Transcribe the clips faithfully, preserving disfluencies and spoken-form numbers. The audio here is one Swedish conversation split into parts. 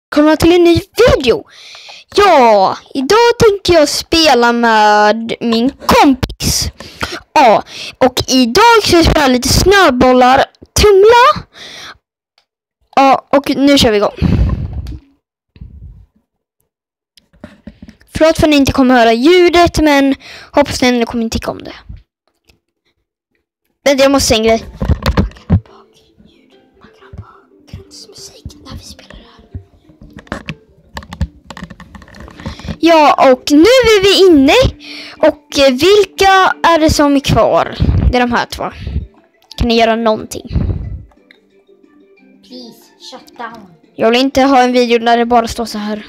välkomna till en ny video. Ja, idag tänker jag spela med min kompis. Ja, och idag ska jag spela lite snöbollar, tumla. Ja, och nu kör vi igång. Förlåt för att ni inte kommer höra ljudet, men hoppas att ni kommer inte tycka om det. Men jag måste säga en grej. När vi spelar det här. Ja, och nu är vi inne. Och vilka är det som är kvar? Det är de här två. Kan ni göra någonting? Please, shut down. Jag vill inte ha en video där det bara står så här.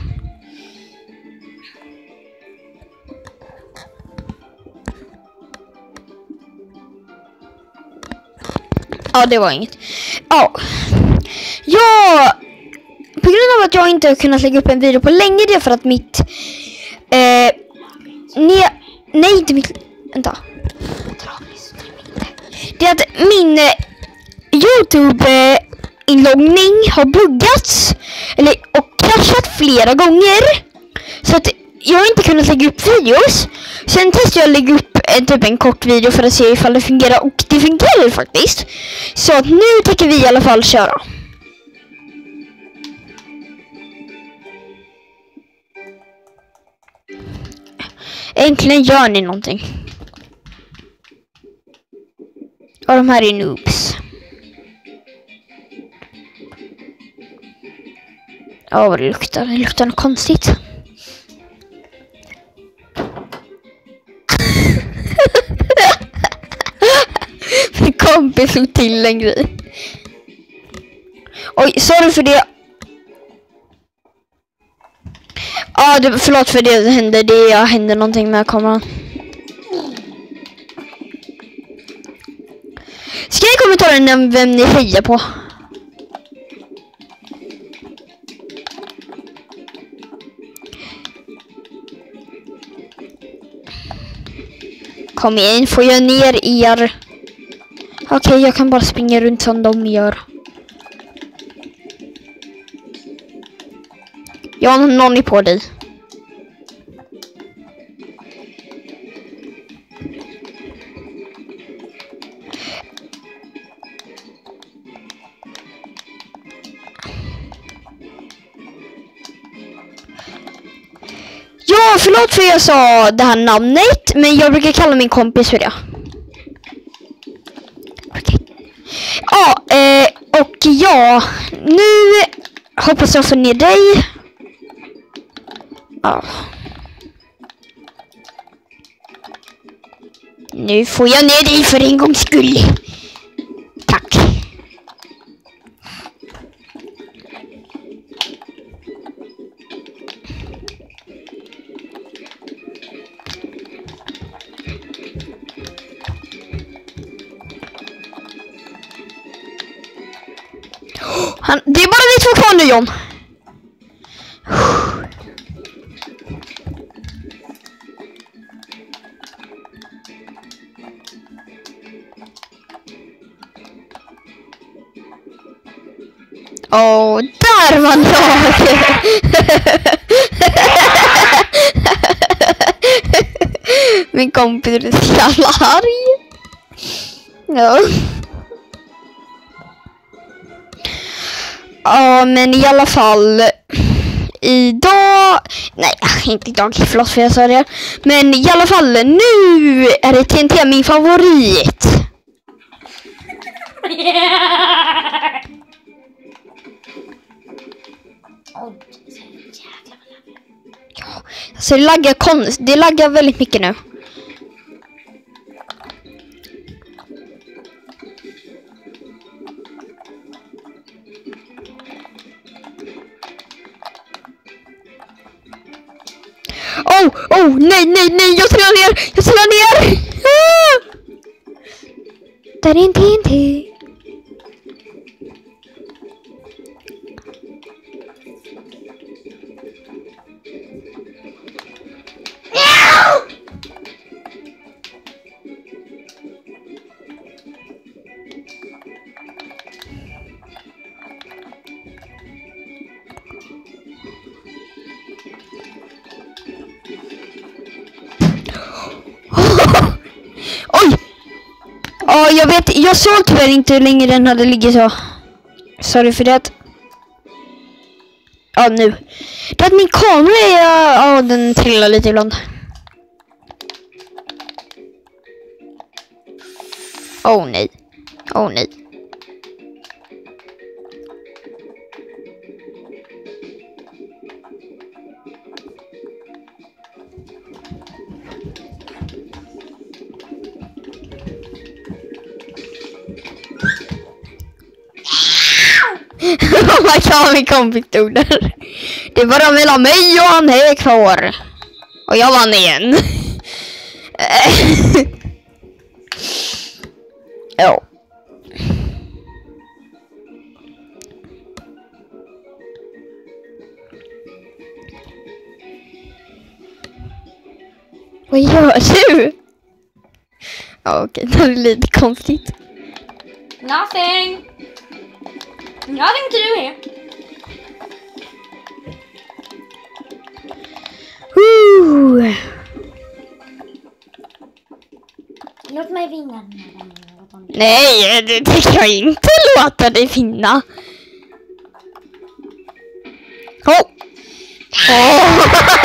Ja, det var inget. Ja. Ja. På grund av att jag inte har kunnat lägga upp en video på länge, det är för att mitt eh, ne, nej inte mitt vänta. Det är att min eh, YouTube inloggning har buggats eller och kraschat flera gånger, så att jag har inte kunnat lägga upp videos. Sen testade jag att lägga upp en, typ en kort video för att se ifall det fungerar, och det fungerar faktiskt. Så att nu tänker vi i alla fall köra. Äntligen gör ni någonting. Och de här är noobs. Ja, vad det luktar. Det luktar något konstigt. Min kompis slog till en grej. Oj, sorry för det. Ja, det, förlåt för det hände. Det hände någonting med kameran. Skriv i kommentaren vem ni hejar på. Kom igen, får jag ner er? Okej, okay, jag kan bara springa runt som de gör. Jag har någon på dig. Ja, förlåt för jag sa det här namnet, men jag brukar kalla min kompis för det. Okay. Ja, eh, och ja, nu hoppas jag får ner dig. Ja. Nu får jag ner dig för en gångs skull. Tack. Han, det är bara vi två kvar nu, John. Åh, oh, där var jag! Min kompis är så jävla arg. Ja. Ja, men i alla fall idag, nej, inte idag, förlåt för jag sa det. Men i alla fall, nu är det T N T min favorit. Ja, alltså det laggar konst, det laggar väldigt mycket nu. Oh, oh, nej, nej, nej, jag trillar ner, jag trillar ner. Ah! Där är en T N T. jag vet, jag såg tyvärr inte hur länge den hade ligger så. Sorry för det. Ja, nu. Det är att min kamera är, ja, den trillar lite ibland. Åh oh, nej. Åh oh, nej. Oh my god, min kompis stod där. Det är bara mellan mig och han är kvar. Och jag vann igen. Ja. Vad gör du? Ja, okej, det är lite konstigt. Nothing. Nothing to do here. Woo. Låt mig vinna. Nej, det tänker jag inte låta dig finna. Oh. Oh.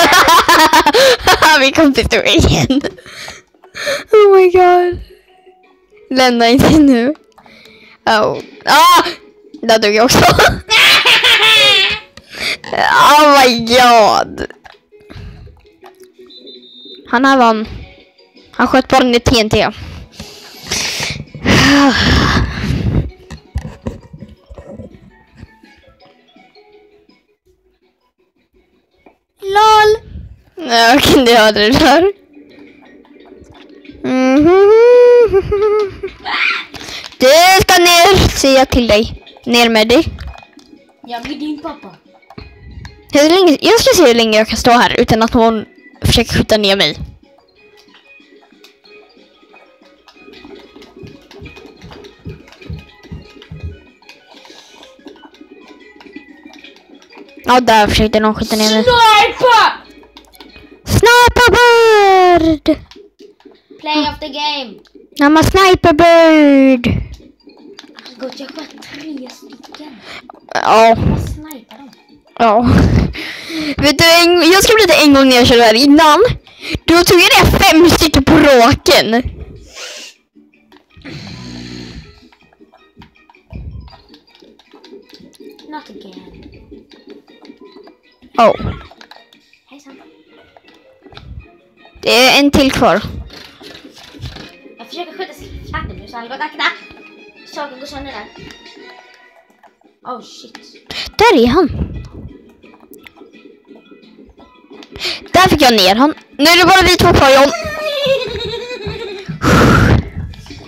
Vi kom till stor igen. Oh my god. Lämna inte nu. Oh. Ah! Där dog jag också. Oh my god. Han här vann. Han sköt bollen i T N T. LOL. Jag kunde höra det där. Mm-hmm. Du ska ner, säger jag till dig. Ner med dig. Jag blir din pappa. Hur länge, jag ska se hur länge jag kan stå här utan att någon försöker skjuta ner mig. Ja, där försökte någon skjuta ner mig. Sniper! Sniper bird! Play of the game. I'm a sniper bird! Gott, jag sköt tre stycken. Ja. Jag snipar dem. Ja. Vet du, en, jag ska berätta en gång när jag körde här innan. Då tog jag ner fem stycken på raken. Not again. Oh. Hejsan. Det är en till kvar. Jag försöker skjuta slatten nu så han går akta. Saken går sönder där. Oh shit. Där är han. Där fick jag ner han. Nu är det bara vi två kvar, John.